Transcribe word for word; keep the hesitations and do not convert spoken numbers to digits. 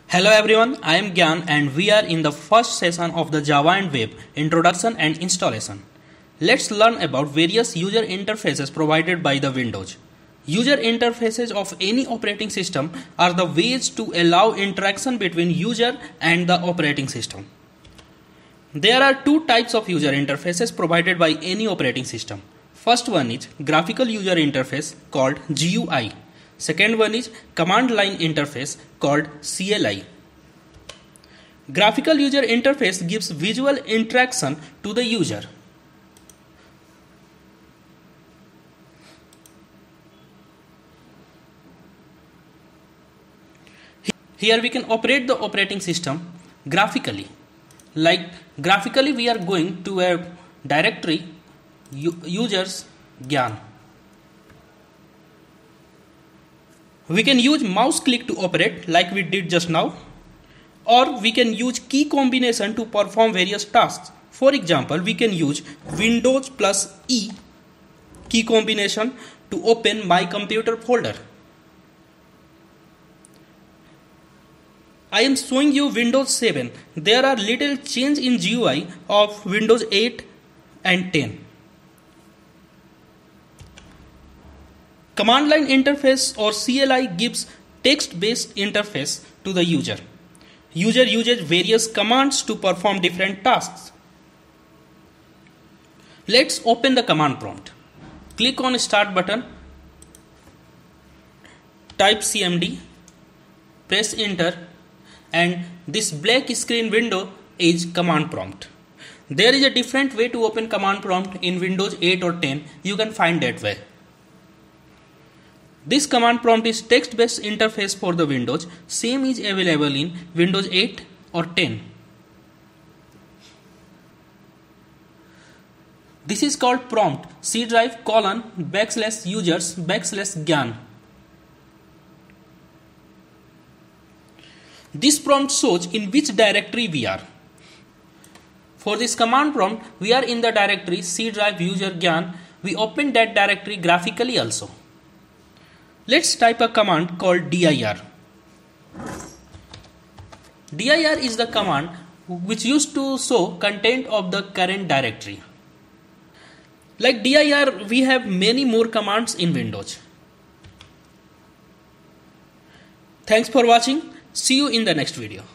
Hello everyone, I am Gyan and we are in the first session of the Java and Web Introduction and Installation. Let's learn about various user interfaces provided by the Windows. User interfaces of any operating system are the ways to allow interaction between user and the operating system. There are two types of user interfaces provided by any operating system. First one is graphical user interface called G U I. Second one is command line interface called C L I. Graphical user interface gives visual interaction to the user. Here we can operate the operating system graphically. Like graphically we are going to a directory users Gyan. We can use mouse click to operate like we did just now, or we can use key combination to perform various tasks. For example, we can use Windows plus E key combination to open my computer folder. I am showing you Windows seven. There are little change in G U I of Windows eight and ten. Command line interface or C L I gives text-based interface to the user. User uses various commands to perform different tasks. Let's open the command prompt. Click on Start button. Type C M D. Press Enter. And this black screen window is command prompt. There is a different way to open command prompt in Windows eight or ten. You can find that way. This command prompt is text-based interface for the Windows. Same is available in Windows eight or ten. This is called prompt C drive colon backslash users backslash Gyan. This prompt shows in which directory we are. For this command prompt, we are in the directory C drive user Gyan. We open that directory graphically also. Let's type a command called dir. Dir is the command which used to show content of the current directory. Like dir, we have many more commands in Windows. Thanks for watching. See you in the next video.